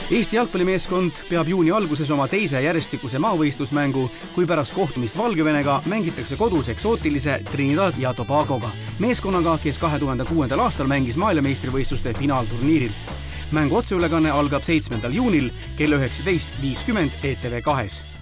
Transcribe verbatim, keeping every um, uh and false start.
Eesti jalgpallimeeskond peab juuni alguses oma teise järjestikuse maavõistlusmängu, kui pärast kohtumist Valgevenega mängitakse kodus eksootilise Trinidad ja Tobagoga. Meeskonnaga, kes kahe tuhande kuuendal aastal mängis maailmameistrivõistluste finaalturniiril. Mängu otseülekanne algab seitsmendal juunil kell üheksateist viiskümmend E T V kahes.